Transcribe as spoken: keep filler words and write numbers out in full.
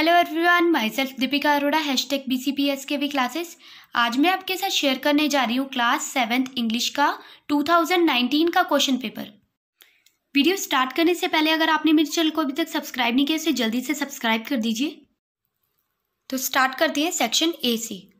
Hello everyone, myself Deepika Arora, hashtag B C P S K V classes. आज मैं आपके साथ शेयर करने जा रही हूँ क्लास सेवेंथ इंग्लिश का टू थाउजेंड नाइनटीन का क्वेश्चन पेपर। वीडियो स्टार्ट करने से पहले अगर आपने मेरे चैनल को अभी तक सब्सक्राइब नहीं किया तो जल्दी से सब्सक्राइब कर दीजिए। तो स्टार्ट करते हैं सेक्शन ए से।